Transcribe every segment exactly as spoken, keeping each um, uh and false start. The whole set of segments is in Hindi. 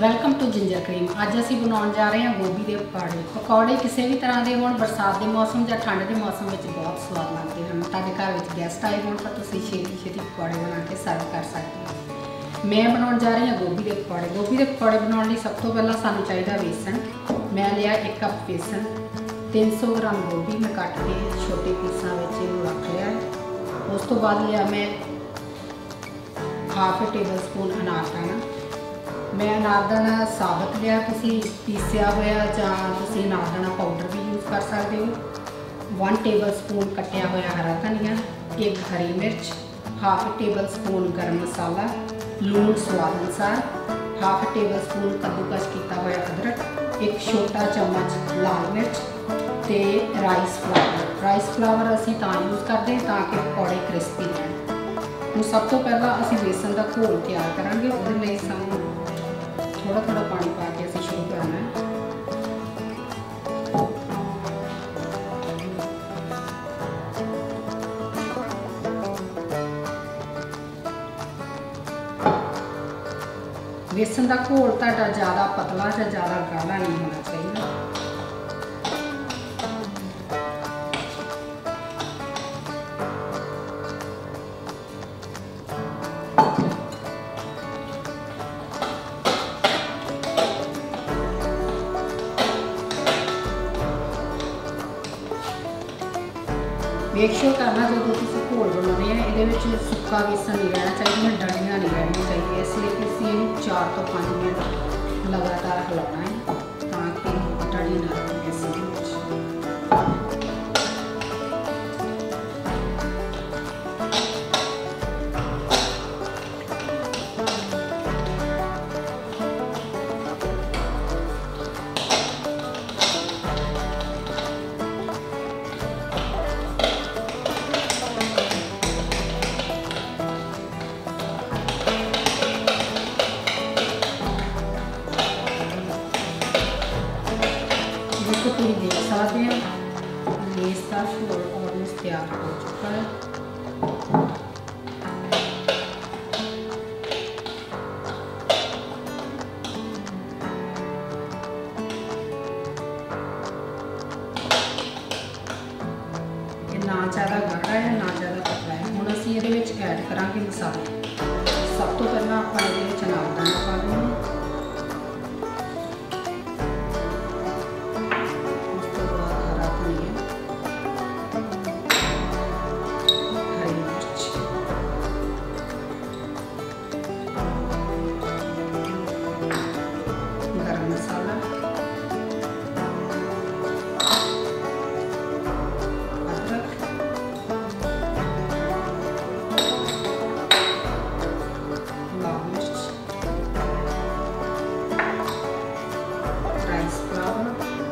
Welcome to ginger cream. अज असी बनाने जा रहे हैं गोभी के पकौड़े। पकौड़े किसी भी तरह के होण, बरसात के मौसम या ठंड के मौसम में बहुत स्वाद लगते हैं। तुहाडे घर में गेस्ट आए होण तो तुसीं छेती छेती पकौड़े बना के सर्व कर सकते हो। मैं बनाने जा रही हूँ गोभी के पकौड़े। गोभी के पकौड़े बनाने लिए सब तो पहला सानू चाहिए बेसन। मैं लिया एक कप बेसन, तीन सौ ग्राम गोभी मैं कट के छोटे पीसा रख लिया है। उस तो बाद लिया मैं हाफ टेबल स्पून अनारदाना। मैं अनारदाना साबत लिया, तुसी पीसिया होया जां तुसी अनारदाना पाउडर भी यूज़ कर सकते हो। वन टेबल स्पून कटिया होया हरा धनिया, एक हरी मिर्च, हाफ टेबल स्पून गर्म मसाला, लूण स्वाद अनुसार, हाफ टेबल स्पून कद्दूकस किया होया अदरक, एक छोटा चम्मच लाल मिर्च ते राइस फ्लावर। राइस फ्लावर असी तां यूज़ करते हैं ताकि पकौड़े क्रिस्पी रहन। हुण सब तो पहला असी बेसन का घोल तैयार करांगे। उहदे लई सानूं थोड़ा थोड़ा पानी पा के असी शुरू करना है। बेसन का घोल तुहाडा ज़्यादा पतला या ज़्यादा गाढ़ा नहीं होना चाहिए। मेक श्योर करना जो तुम घोल बनाने हैं ये सुक्का बेसन नहीं रहना चाहिए, डलियाँ नहीं रहनी चाहिए। इसलिए किसी चार तो पाँच मिनट लगातार हिलाना है ताकि डली ना रहे बेसन। तो तुम देख सकते हैं लेस का घोल ऑलमोस्ट तैयार हो चुका है। ये ना ज़्यादा गाढ़ा है ना ज़्यादा पतला है। हुण असीं इहदे विच ऐड करांगे मसाले। सब तो पहला आपां इहदे विच अनारदाना पा देंगे, मसाला, अदरक, लाल मिर्च, राइस फ्लावर।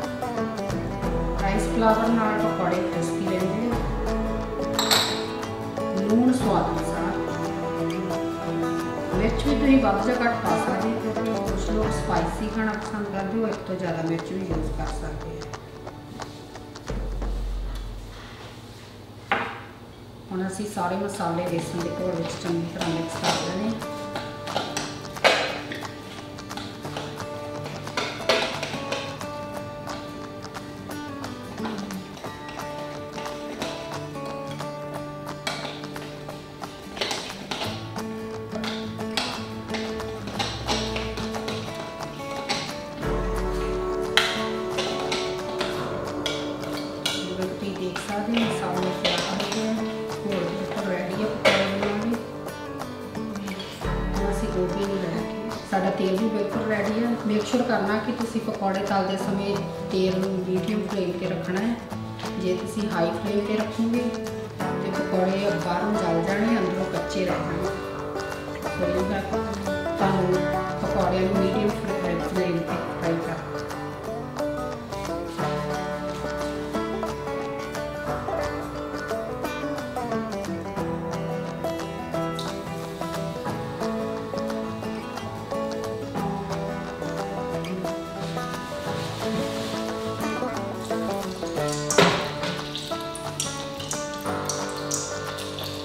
राइस फ्लावर नाल पकौड़े क्रिस्पी रहते हैं। लूण स्वाद अनुसार, मिर्च भी तुम वध या घट पा सकते हो क्योंकि कुछ लोग स्पाइसी खाना पसंद करते हो, एक तो ज़्यादा मिर्च भी यूज़ कर सकते हैं। हुण असीं सारे मसाले बेसन के घोल विच चंगी तरह मिक्स कर देने। देख सकते हैं मसाले तैयार हो गए, घोल बिल्कुल रेडी है पकौड़े बनाने। असीं गोभी नहीं रखे, साडा तेल भी बिल्कुल रेडी है। मेक श्योर करना कि तुसीं पकौड़े तलते समय तेल मीडियम फ्लेम पर रखना है। जे तुसीं हाई फ्लेम पर रखोगे तो पकौड़े बाहरों जल जाने, अंदरों कच्चे रह जाने। तो मैं तुहानूं पकौड़े मीडियम फ्लेम पर फ्राई कर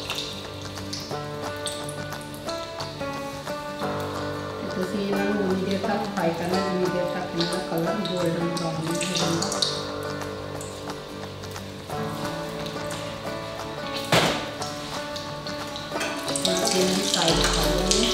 तुसीं इन्हां नूं तक फ्राई करना, जितनी देर तक इनका कलर गोल्डन ब्राउन नहीं हो जाएगा। साइड कर लेंगे।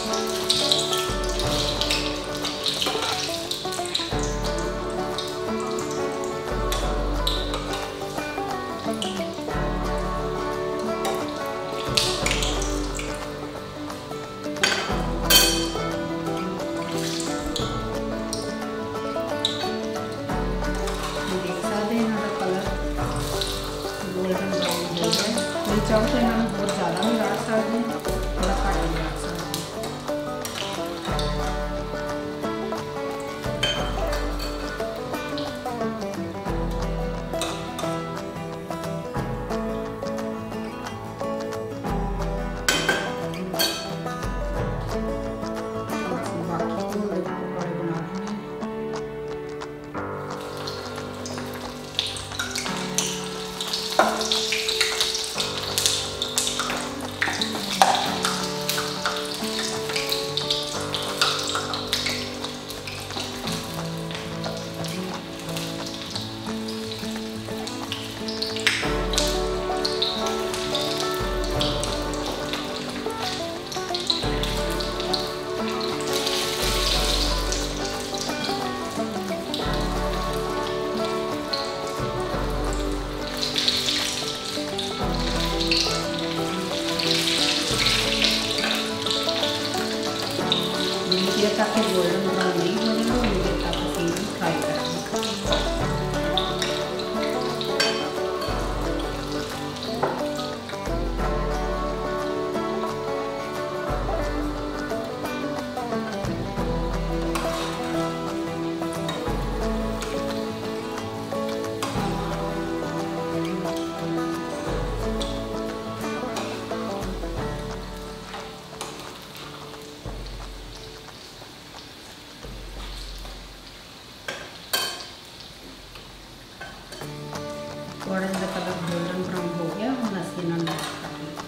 चाहो तो इन्होंने बहुत ज़्यादा भी ला सकते हैं, थोड़ा घट भी ला सकते हैं। बाकी तो बड़े बना देंगे। देर तक गोल्डन ब्राउन नहीं हो जाएगा, उन्नी देर तक ਅਸੀਂ फ्राई करेंगे। थोड़ा सा कलर गोल्डन ब्राउन हो गया, हम असी इन्होंने मिक्स कर लेंगे।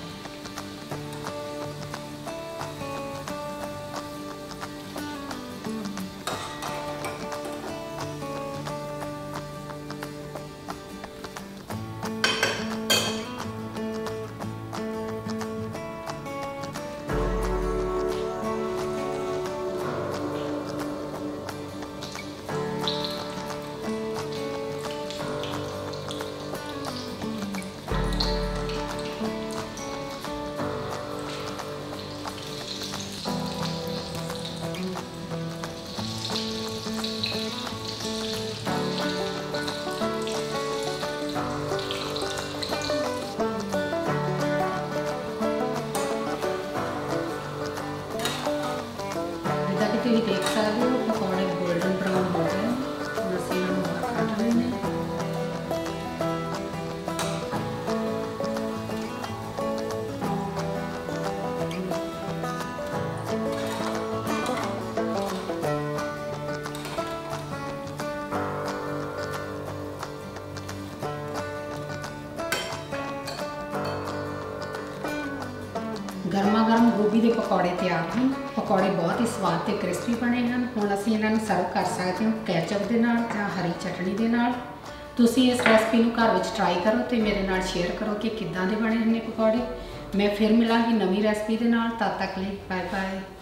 तुम देख सकते हो पकौड़े गोल्डन ब्राउन हो गए, हम असी इन्होंने बाहर कट रहे हैं। गर्मा गर्म गोभी के पकौड़े तैयार हैं। पकौड़े बहुत ही स्वाद ते क्रिस्पी बने हैं। हुण असीं इन्हां नूं सर्व कर सकते हो कैचअप दे नाल जां हरी चटनी दे नाल। तुसीं इस रेसिपी नूं घर विच ट्राई करो ते मेरे नाल शेयर करो कि किद्दां दे बने ने पकौड़े। मैं फिर मिलांगी नवीं रेसिपी दे नाल। तद तक लिए बाय बाय।